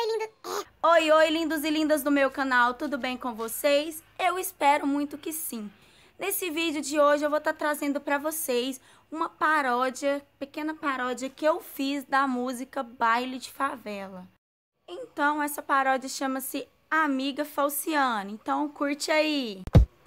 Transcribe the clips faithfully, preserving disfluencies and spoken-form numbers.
oi, lindo. Oi, oi, lindos e lindas do meu canal, tudo bem com vocês? Eu espero muito que sim. Nesse vídeo de hoje eu vou estar trazendo para vocês uma paródia, pequena paródia que eu fiz da música Baile de Favela. Então, essa paródia chama-se Amiga Falciane, então curte aí!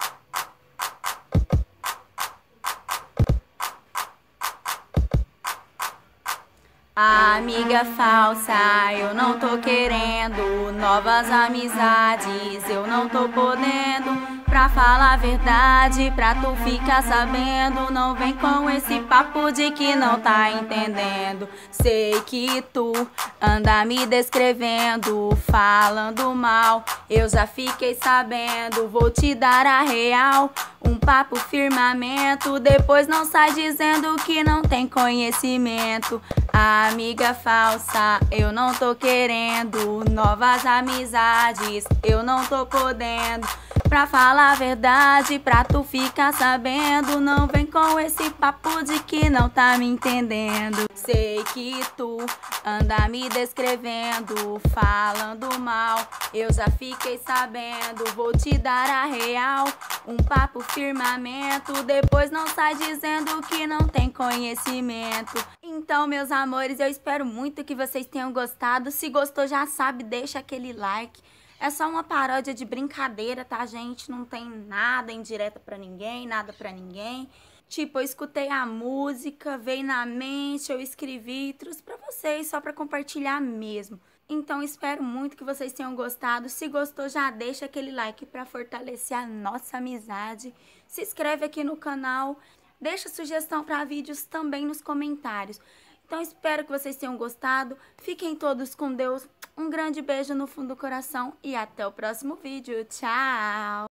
Amiga falsa, eu não tô querendo novas amizades, eu não tô podendo. Pra falar a verdade, pra tu ficar sabendo, não vem com esse papo de que não tá entendendo. Sei que tu anda me descrevendo, falando mal, eu já fiquei sabendo, vou te dar a real. Um papo firmamento, depois não sai dizendo que não tem conhecimento. Amiga falsa, eu não tô querendo novas amizades, eu não tô podendo. Pra falar a verdade, pra tu ficar sabendo, não vem com esse papo de que não tá me entendendo. Sei que tu anda me descrevendo, falando mal, eu já fiquei sabendo, vou te dar a real. Um papo firmamento, depois não sai dizendo que não tem conhecimento. Então, meus amores, eu espero muito que vocês tenham gostado. Se gostou, já sabe, deixa aquele like. É só uma paródia de brincadeira, tá, gente? Não tem nada indireta pra ninguém, nada pra ninguém. Tipo, eu escutei a música, veio na mente, eu escrevi e trouxe pra vocês, só pra compartilhar mesmo. Então, espero muito que vocês tenham gostado. Se gostou, já deixa aquele like pra fortalecer a nossa amizade. Se inscreve aqui no canal. Deixa sugestão para vídeos também nos comentários. Então, espero que vocês tenham gostado. Fiquem todos com Deus. Um grande beijo no fundo do coração e até o próximo vídeo. Tchau!